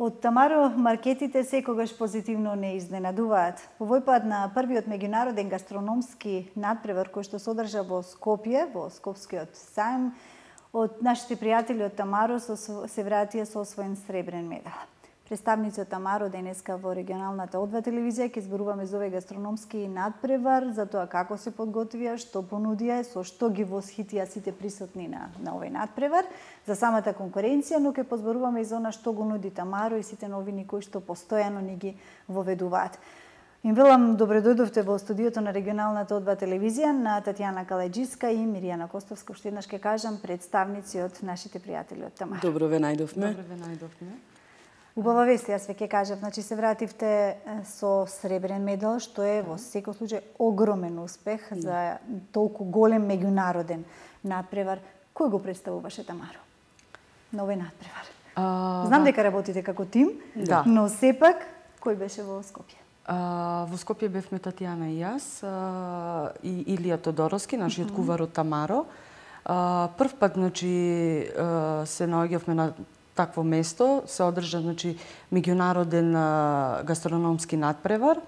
Од Тамаро маркетите секогаш позитивно не изненадуваат. Овој пат на првиот меѓународен гастрономски надпревар кој што се одржа во Скопје, во Скопскиот сајм, од нашите пријатели од Тамаро се вратија со освоен сребрен медал. Представници од Тамаро денеска во регионалната О2 телевизија ќе зборуваме за овој гастрономски надпревар, за тоа како се подготвија, што понудија, со што ги восхитија сите присутни на овој надпревар, за самата конкуренција, но ќе позборуваме и за она што го нуди Тамаро и сите новини кои што постојано ни ги воведуваат. Им велам добре дојдовте во студиото на регионалната О2 телевизија на Татјана Калајџиска и Миријана Костовска, што еднаш ќе кажам представници од нашите пријатели од Тамаро. Добро ве најдовме. Убава вест, јас ве ќе кажав, значи се вративте со сребрен медал, што е во секој случај огромен успех за толку голем меѓународен надпревар. Кој го представуваше Тамаро на овој надпревар? Знам дека работите како тим, но сепак кој беше во Скопје? Во Скопје бевме Татјана и јас, и Илија Тодороски, нашиот кувар од Тамаро. Прв пат, значи, се наоѓавме на такво место, се одржа, значи, меѓународен гастрономски надпревар.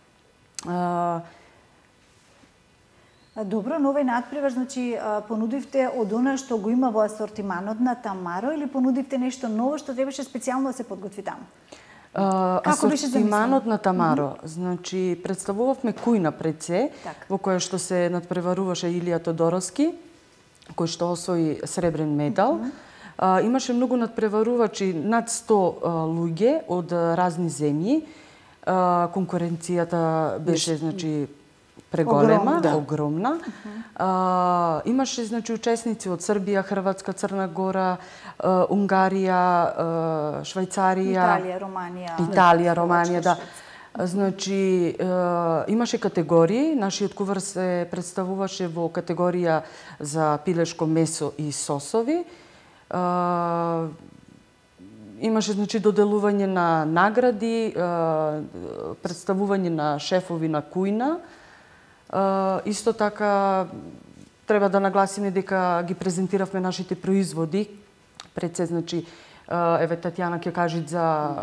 Добро, на овој надпревар, значи, понудивте од она што го има во асортиманот на Тамаро или понудивте нешто ново што требаше специјално да се подготви таму? Асортиманот на Тамаро, значи, представувавме кујна пред се, во која што се надпреваруваше Илија Тодороски, кој што освои сребрен медал. Имаше многу надпреварувачи, над 100 луѓе од разни земји. Конкуренцијата беше, значи, преголема, огромна. Имаше, значи, учесници од Србија, Хрватска, Црна Гора, Унгарија, Швајцарија, Италија, Романија, да. Значи, имаше категории. Нашиот кувар се представуваше во категорија за пилешко месо и сосови. Имаше, значи, доделување на награди, представување на шефови на кујна. Исто така, треба да нагласиме дека ги презентиравме нашите производи. Пред се, значи, еве Татјана ќе кажи за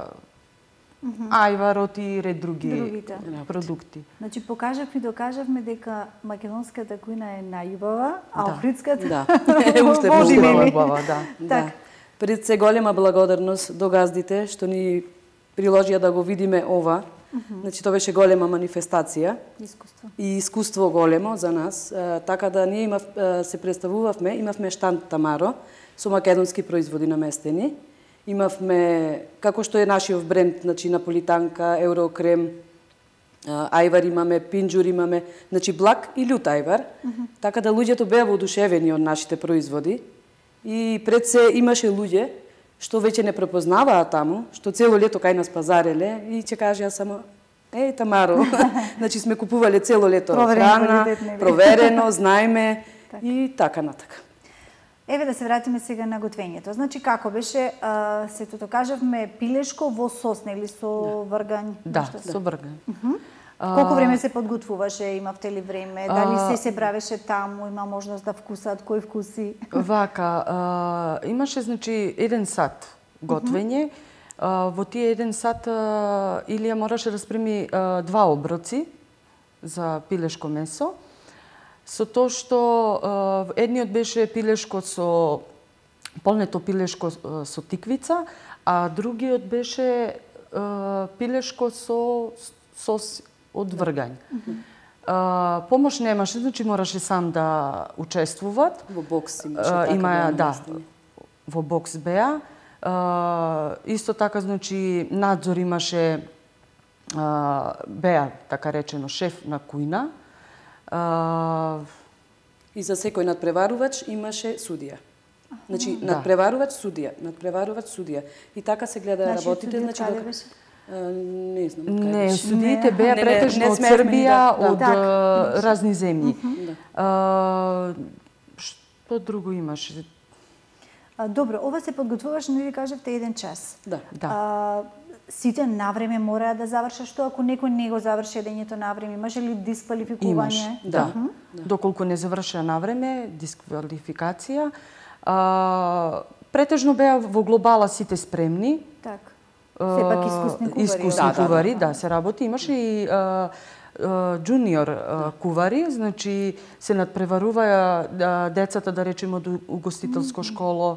ајварот и ред други продукти. Значи, докажавме дека македонската кујна е најубава, а охридската уште поубава, да. Пред се голема благодарност до газдите што ни приложија да го видиме ова. Значи, тоа беше голема манифестација. И искуство големо за нас. Така да ние се представувавме, имавме штанд Тамаро со македонски производи наместени. Имавме, како што е нашиот бренд, значи наполитанка, еврокрем, ајвар имаме, пинџур имаме, значи благ и лют ајвар. Така да луѓето беа воодушевени од нашите производи. И пред се имаше луѓе што веќе не препознаваа таму, што цело лето кај нас пазареле и ќе кажеа само Тамаро. Значи сме купувале цело лето храна, проверено, знаеме и така натака. Еве да се вратиме сега на готвењето. Значи како беше, сето кажавме пилешко во сос, нели со вргањ? Да, со вргањ. Колку време се подготвуваше, имавте ли време, дали се правеше таму, има можност да вкусат, кој вкуси? Вака, имаше, значи, 1 сат готвење. Во тие 1 сат Илија мораше да спреми 2 оброци за пилешко месо. Со тоа што едниот беше пилешко со полнето пилешко со тиквица, а другиот беше пилешко со сос од вргањ. Помош немаше, значи мораше сам да учествуват. Во бокс имаше така. Да, во бокс беа. Исто така, значи, надзор имаше, беа, така речено, шеф на кујна. И за секој надпреварувач имаше судија. Значи, надпреварувач, судија. И така се гледа работите. Значи, не знам. Не, судиите беа претежно од Србија, од разни земји. Што друго имаше? Добро, ова се подготвуваше, но ви кажавте 1 час. Да. Сите навреме мора да завршат, што ако некој не го заврши едењето навреме, имаше ли дисквалификување? Да. Доколку не завршија навреме, дисквалификација. Претежно беа во глобала сите спремни. Сепак искусни кувари, да, се работи. Имаше и джуниор кувари, значи се надпреваруваја децата, да речеме, од угостителско школо,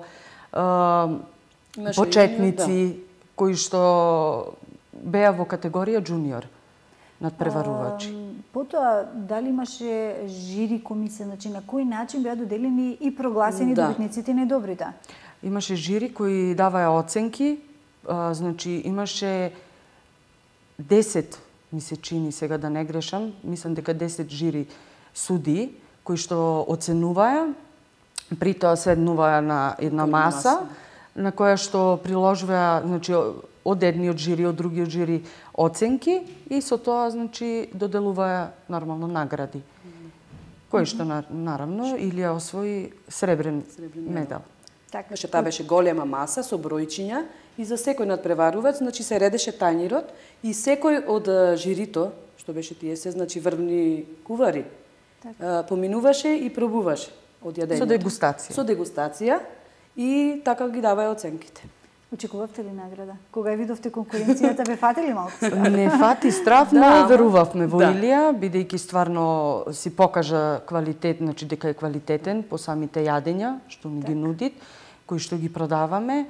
почетници, кои што беа во категорија джуниор надпреварувачи. Потоа, дали имаше жири комисија, значи на кој начин беа доделени и прогласени добитниците и недобрите? Имаше жири кои даваја оценки, значи имаше 10, ми се чини сега да не грешам, мислам дека 10 жири суди кои што оценуваја, при тоа седнуваја на една маса на која што приложуваја, значи од едниот жири, од другиот жири оценки и со тоа, значи, доделуваја нормално награди. Кој што наравно Илија освои сребрен медал. Така, таа беше голема маса со бројчиња и за секој надпреварувач, значи се редеше тањирот и секој од жирито, што беше тие се, значи врвни кувари, поминуваше и пробуваше од јадењето. Со дегустација. Со дегустација и така ги даваја оценките. Очекувавте ли награда? Кога ја видовте конкуренцијата, ве фати ли малку? Не фати страв, но верувавме во Илија, бидејќи стварно си покажа квалитет, значи дека е квалитетен по самите јадења што ни ги нуди, кои што ги продаваме.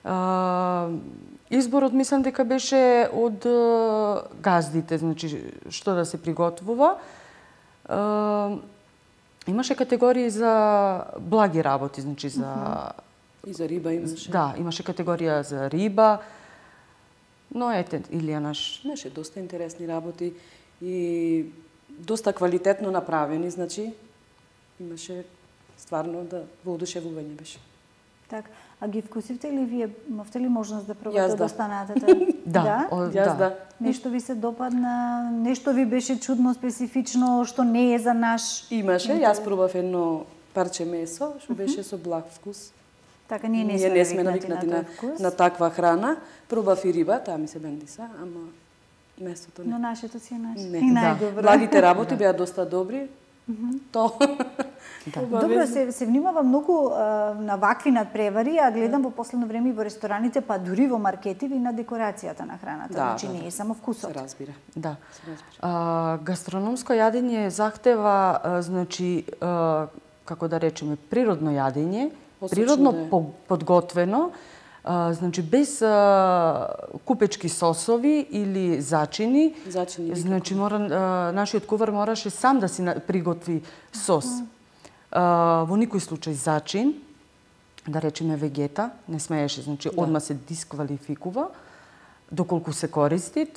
Изборот мислам дека беше од газдите, значи што да се приготвува. Имаше категории за благи работи, значи за и за риба имаше. Да, имаше категорија за риба. Но ете, Илија наш имаше доста интересни работи и доста квалитетно направени, значи имаше стварно да воодушевување беше. Така, а ги вкусивте ли вие, имавте ли можност да пробате од останатата? Да. Нешто ви се допадна, нешто ви беше чудно, специфично, што не е за наш? Имаше, јас пробав едно парче месо, што беше со благ вкус. Така, ние не сме навикнати на таква храна. Пробав и риба, таа ми се бендиса, ама месото не. Но нашето си е наше. Не. И најдобро. Благите работи беа доста добри. То. Добро, се внимава многу на вакви надпревари, а гледам во последно време и во рестораните, па дури во маркети и на декорацијата на храната. Значи не е само вкусот. Се разбира. Да. Гастрономско јадење захтева, значи, како да речеме, природно јадење, природно подготвено, значи без купечки сосови или зачини. Значи нашиот кувар мораше сам да си приготви сос. Во никој случај зачин, да речеме вегета, не смееше, значи одма се дисквалификува доколку се користи.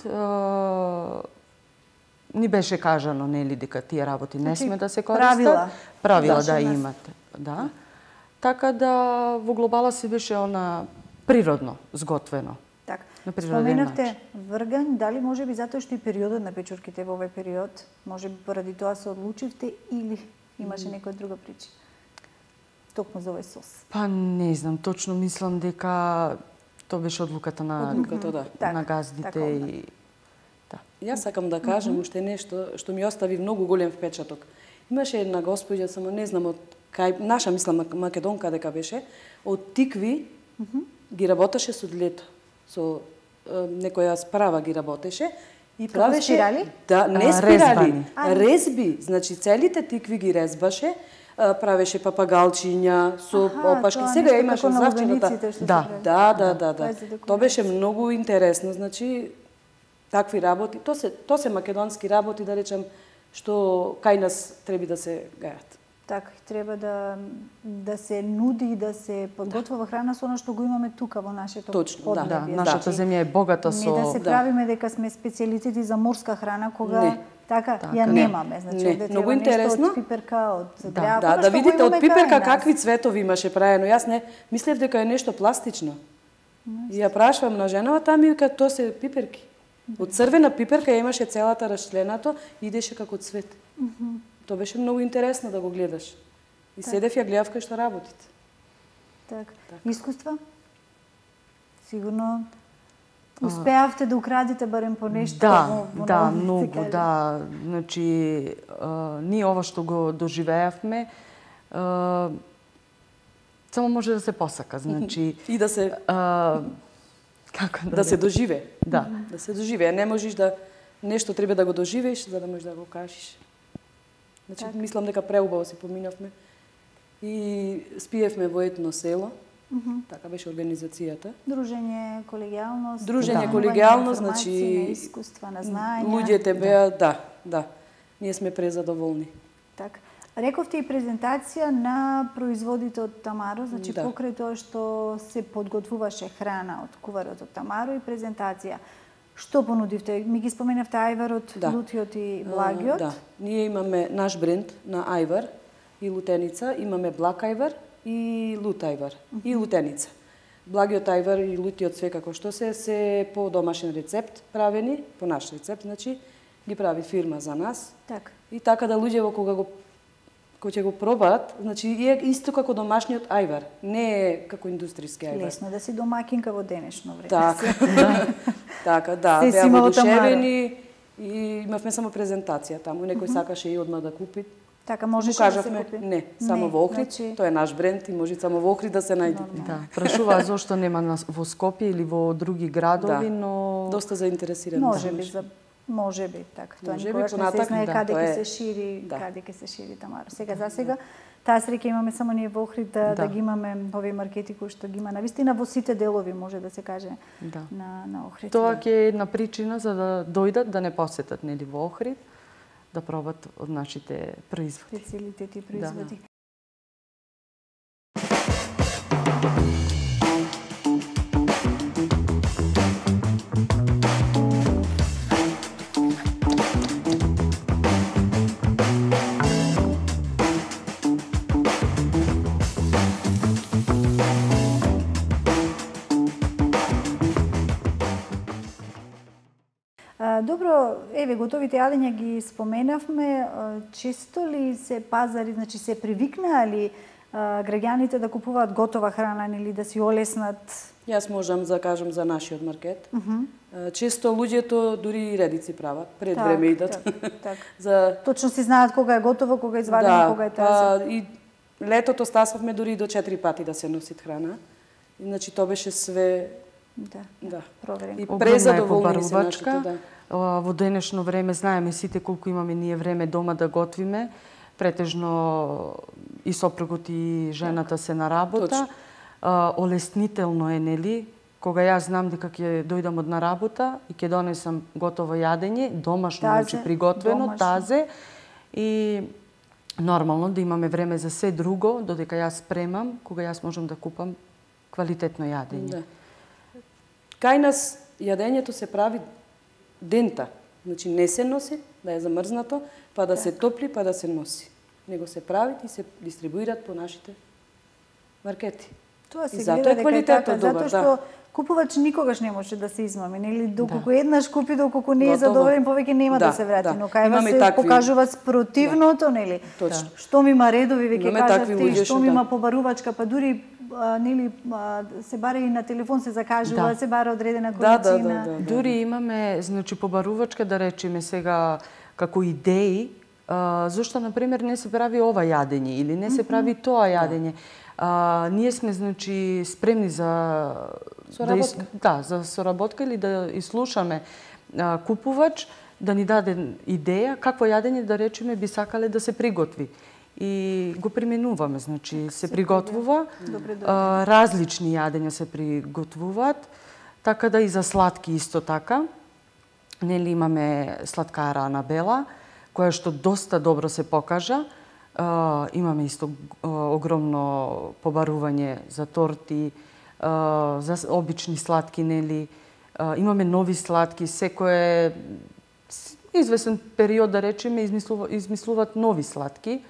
Ни беше кажано, нели, дека тие работи не сме да се користат. Правила да имате. Да. Така да во глобала се беше она природно сготвено. Така. Споменавте врган, дали може би затоа што и периодот на печурките во овој период, може би поради тоа се одлучивте или имаше некоја друга причина? Токму за овој сос. Па не знам, точно мислам дека тоа беше одлуката на газдите и Јас сакам да кажам уште нешто што ми остави многу голем впечаток. Имаше една господја, само не знам од кај, наша мислам македонка дека беше, од тикви ги работеше со длето, со некоја справа ги работеше и правеше спирали? Да, не спирали, резби, значи целите тикви ги резбаше, правеше папагалчиња со опашки. Сега имаше завчината. Да. Тоа беше многу интересно, значи такви работи, тоа се македонски работи, да речем, што кај нас треба да се гајат. Така, треба да се нуди и да се подготвува храна со она што го имаме тука во нашето подлебје. Да, нашата земја е богата со... Не да се правиме дека сме специјалитети за морска храна, кога така ја немаме. Значи, овде многу интересно. Од пиперка, од дрјако. Да видите од пиперка какви цветови имаше праено. Јас не мислев дека е нешто пластично. И ја прашувам на женава, таа ми вика тоа се пиперки. Од црвена пиперка ја имаше целата расчленато, идеше како цвет. Тоа беше многу интересно да го гледаш. И седев ја гледав кај што работите. Така. Искуства? Сигурно успеавте да украдите барем по нешто. Да, многу, да. Значи, ние ова што го доживеавме, само може да се посака, значи... И да се... Како да се доживе. Да. Да се доживе. Не можеш да нешто треба да го доживееш за да можеш да го кажеш. Значи мислам дека преубаво си поминавме и спиевме во едно село. Така беше организацијата. Дружење колегијалност. Дружење колегијалност, значи на искуства, на знаења. Луѓето беа, да. Ние сме презадоволни. Така. Рековте и презентација на производите од Тамаро, значи покрај тоа што се подготвуваше храна од куварот од Тамаро и презентација. Што понудивте? Ми ги споменавте ајварот, лутиот и благиот. Да, ние имаме наш бренд на ајвар и лутеница, имаме благ ајвар и лут ајвар и лутеница. Благиот ајвар и лутиот свекако што се по домашен рецепт правени, по наш рецепт, значи ги прави фирма за нас. Так. И така да луѓето кои ќе го пробаат, значи е исто како домашниот ајвар, не е како индустријски ајвар. Лесно да си домакинка во денешно време. Така, беа воодушевени и имавме само презентација таму, некој сакаше и одма да купи. Така можеше да се купи? Не, само во Охрид, тоа е наш бренд и може само во Охрид да се најде. Да, прашуваа зошто нема во Скопје или во други градови, но доста заинтересирани. Може би, така. Тоа никогаш не се знае каде ќе се шири, каде ќе се шири Тамаро. Сега, таа среќа имаме само ние во Охрид да ги имаме овие маркети кои што ги има навистина во сите делови, може да се каже, на Охрид. Тоа ќе е една причина за да дојдат, да не посетат нели во Охрид, да пробат од нашите производи. Специјалитети и производи. Добро, еве, готовите јадења ги споменавме. Често ли се пазари, значи се привикнаа ли граѓаните да купуваат готова храна или да си олеснат? Јас можам да кажам за нашиот маркет. Често луѓето дури и редици прават, пред време идат. Точно си знаат кога е готово, кога е извадено, кога е таза. И летото стасавме дури до 4 пати да се носит храна. Значи тоа беше све проверено. И презадоволни се нашите, Во денешно време знаеме сите колку имаме ние време дома да готвиме. Претежно и сопругот и жената се на работа. Олеснително е, нели? Кога јас знам дека ќе дојдам од на работа и ќе донесам готово јадење, домашно, значи приготвено, тазе. И нормално да имаме време за се друго, додека јас спремам, кога јас можам да купам квалитетно јадење. Кај нас јадењето се прави дента. Значи не се носи, да е замрзнато, па да се топли, па да се носи. Него се прави и се дистрибуират по нашите маркети. Тоа се гледа дека е така, затоа што купувач никогаш не може да се измами, нели? Доколку еднаш купи, доколку не е задоволен, повеќе нема да се врати. Но кај вас се покажува спротивното, нели? Што ми има редови, веќе кажат, што ми има побарувачка, па дури нели се бара и на телефон се закажува, се бара одредена количина. Дури имаме, значи побарувачка, да речеме сега како идеи, зошто на пример не се прави ова јадење или не се прави тоа јадење. Ние сме, значи, спремни за за соработка или да изслушаме купувач, да ни даде идеја какво јадење, да речеме, би сакале да се приготви. И го применуваме, значи се приготвува, различни јадења се приготвуваат, така да и за сладки исто така. Нели имаме сладкара Анабела, која што доста добро се покажа. Имаме исто огромно побарување за торти, за обични сладки, нели. Имаме нови сладки, секој известен период, да речеме, измислуваат нови сладки.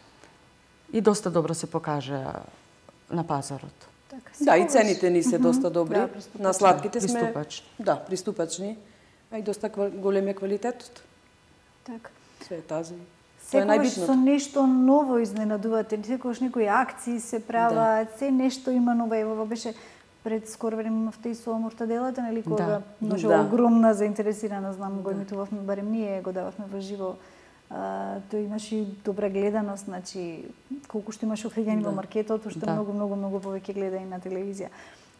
И доста добро се покажа на пазарот. Да, и цените ни се доста добри. На сладките сме приступачни, а и доста голем е квалитетот. Така. Се тази. Секогаш со нешто ново изненадувате, секогаш некои акции се прават, се нешто има ново. Ево беше пред скоро време имавте и со муртаделата, нели, кога може огромна заинтересирана, знам, го емитувавме, барем ние го дававме во живо. Тој имаше добра гледаност, значи колку што имаше охриѓани во маркетот, уште многу повеќе гледа и на телевизија.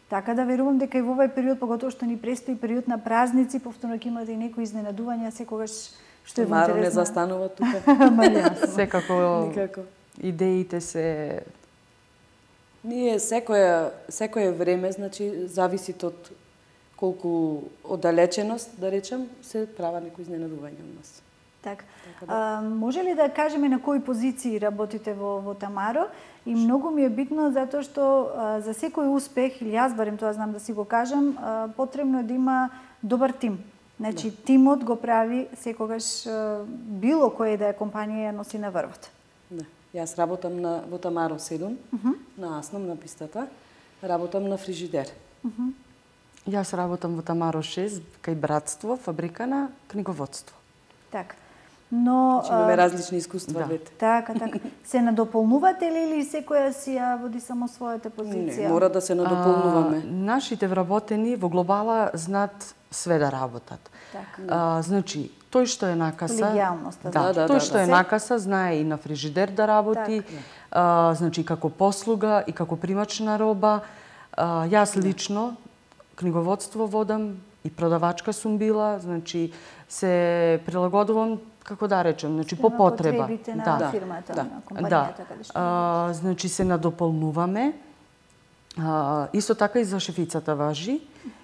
Така да верувам дека и во овој период, поготово што ни престои период на празници, повторно ќе имате и некои изненадувања секогаш што е во интересна. Маро не застанува тука. Секако идеите се Ние секое време, значи зависи од колку оддалеченост, да речем, се права некои изненадувања у нас. Така. Може ли да кажеме на кои позиции работите во Тамаро? И многу ми е битно затоа што за секој успех, или јас барем тоа знам да си го кажам, потребно е да има добар тим. Значи, тимот го прави секогаш било која да е компанија носи на врвот. Да. Јас работам во Тамаро 7, на Асном, на пистата. Работам на фрижидер. Јас работам во Тамаро 6, кај Братство, фабрика на книговодство. Така. Но имаме различни искуства двете. Така. Се надополнувате ли или секоја си ја води само својата позиција? Не, мора да се надополнуваме. Нашите вработени во глобала знаат све да работат. Така. Значи, тој што е накаса, тој што е накаса знае и на фрижидер да работи, значи како послуга и како примач на роба. Јас лично книговодство водам и продавачка сум била, значи се прилагодувам, како да речем, значи по потреба. На потребите на фирмата, на компанијата каде што. Значи се надополнуваме. Исто така и за шефицата важи.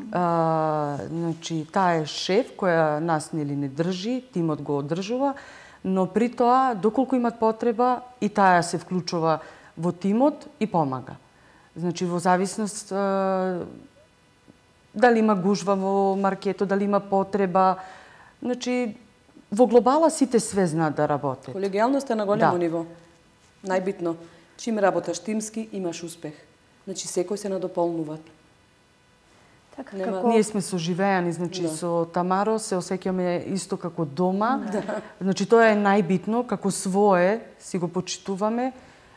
Значи таа е шеф која нас нели не држи, тимот го одржува, но при тоа доколку имат потреба и таа се вклучува во тимот и помага. Значи во зависност дали има гужва во маркетот, дали има потреба. Значи, во глобала сите све знаат да работат. Колегијалност е на големо ниво. Најбитно. Чим работаш тимски, имаш успех. Значи, секој се надополнува. Така, Ние сме соживеани, значи со Тамаро се осеќаме исто како дома. Значи, тоа е најбитно, како свое си го почитуваме.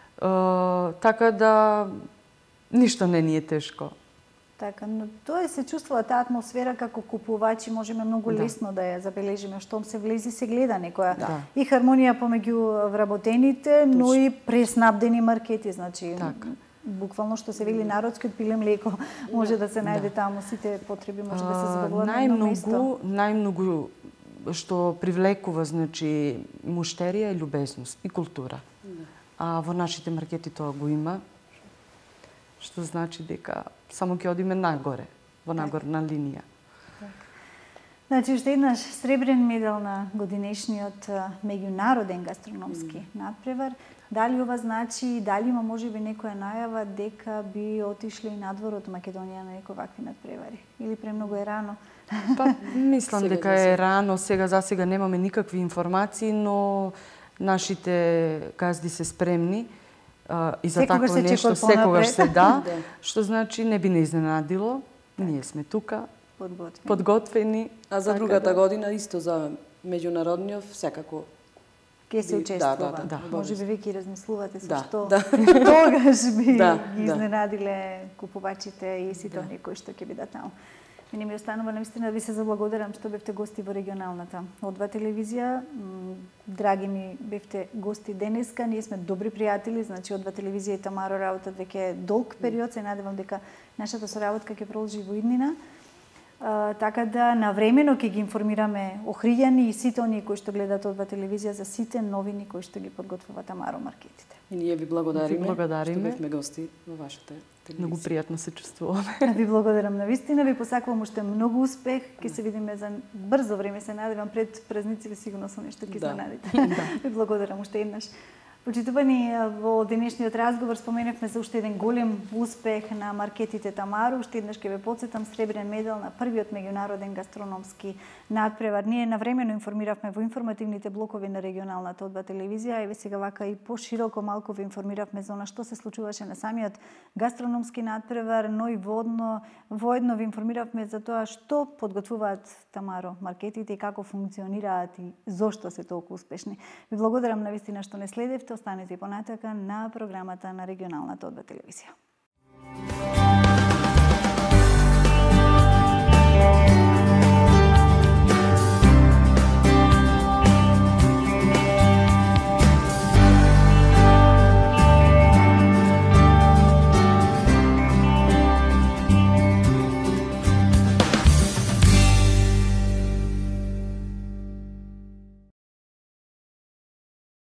Така да ништо не ни е тешко. Така, но тоа се чувствува таа атмосфера како купувачи, можеме многу лесно да ја забележиме, штом се влези се гледа некоја и хармонија помеѓу вработените, но и преснабдени маркети, значи буквално што се вели народски од пиле млеко може да се најде таму, сите потреби може да се задоволат на едно место. Најмногу што привлекува, значи, муштерија и љубезност и култура. А во нашите маркети тоа го има, што значи дека само ќе одиме нагоре, во нагорна линија. Значи, уште еднаш сребрен медал на годинешниот меѓународен гастрономски надпревар. Дали ова значи, дали има можеби некоја најава дека би отишле и надвор од Македонија на некои вакви надпревари? Или премногу е рано? Мислам дека е рано, за сега немаме никакви информации, но нашите газди се спремни и за такво нешто секогаш се што значи не би не изненадило. Ние сме тука, подготвени. А за другата година исто за меѓународниот секако ќе се учествува. Може би веќе размислувате со што тогаш би ги изненадиле купувачите и сите оние кои што ќе бидат таму. Мене ми останува навистина да ви се заблагодарам што бевте гости во регионалната О2 телевизија. Драги ми бевте гости денеска. Ние сме добри пријатели, значи О2 телевизија и Тамаро работат веќе долг период. Се надевам дека нашата соработка ќе продолжи во иднина. Така да навремено ќе ги информираме охријани и сите оние кои што гледаат О2 телевизија за сите новини кои што ги подготвува Тамаро маркетите. И ние ви благодариме што бевме гости во вашата телевизија. Многу пријатно се чувствуваме. Ви благодарам навистина, ви посакувам уште многу успех. Ќе се видиме за брзо време, се надевам пред празниците сигурно со нешто ќе изненадите. Ви благодарам уште еднаш. Почитувани, во денешниот разговор споменавме за уште еден голем успех на маркетите Тамаро. Уште еднаш ќе ве потсетам сребрен медал на првиот меѓународен гастрономски надпревар. Ние навремено информиравме во информативните блокови на регионалната О2 телевизија, еве сега вака и пошироко малку ве информиравме за она што се случуваше на самиот гастрономски надпревар, но и воедно ве информиравме за тоа што подготвуваат Тамаро маркетите и како функционираат и зошто се толку успешни. Ви благодарам навистина што не следевте. Останете и понатака на програмата на регионалната О2 телевизија.